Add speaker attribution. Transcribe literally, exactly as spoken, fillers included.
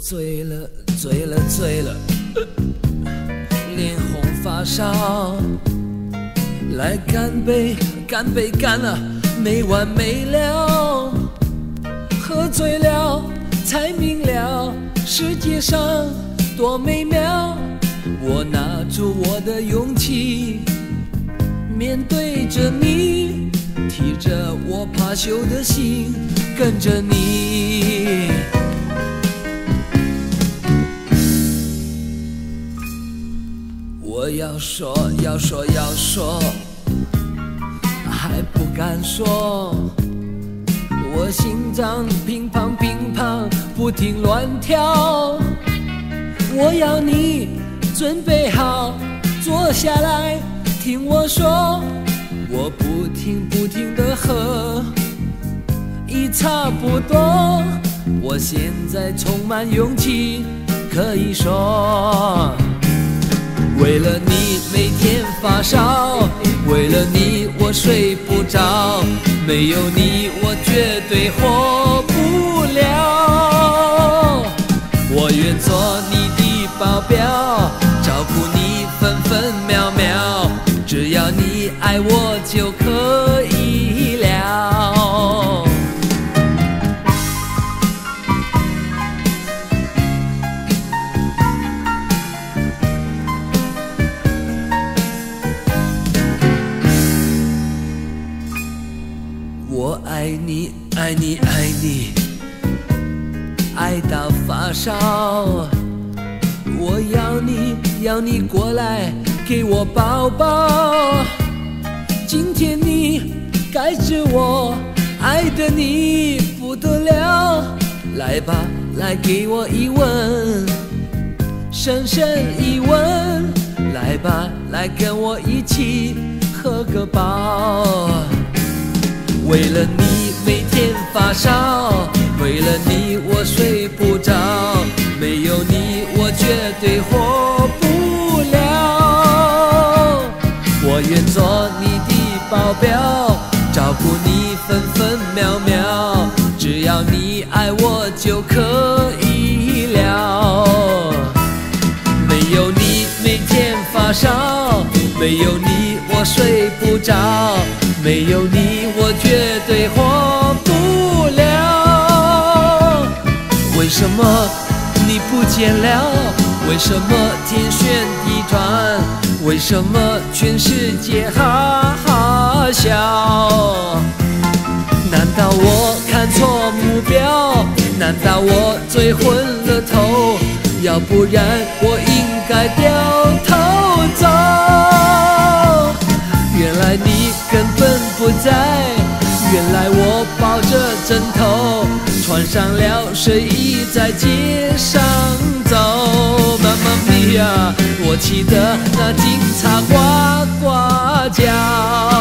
Speaker 1: 醉了，醉了，醉了，脸红发烧。来干杯，干杯，干了，没完没了。喝醉了，才明了世界上多美妙。我拿出我的勇气，面对着你，提着我怕羞的心，跟着你。我要说，要说，要说，还不敢说。我心脏乒乓乒乓不停乱跳。我要你准备好，坐下来听我说。我不停不停地喝，一差不多。我现在充满勇气，可以说。为了你每天发烧，为了你我睡不着，没有你我绝对活不了。我愿做你的保镖，照顾你分分秒秒，只要你爱我就可以了。我爱你，爱你，爱你，爱到发烧。我要你，要你过来给我抱抱。今天你该知我爱的你不得了。来吧，来给我一吻，深深一吻。来吧，来跟我一起合个抱。为了你每天发烧，为了你我睡不着，没有你我绝对活不了。我愿做你的保镖，照顾你分分秒秒，只要你爱我就可以了。没有你每天发烧，没有你我睡不着，没有你我绝对活不了。为什么你不见了？为什么天旋地转？为什么全世界哈哈笑？难道我看错目标？难道我醉昏了头？要不然我应该掉头走。原来你根本不在，原来我抱着枕头，穿上了睡衣在街上走。妈妈咪呀，我骑的那警察呱呱叫。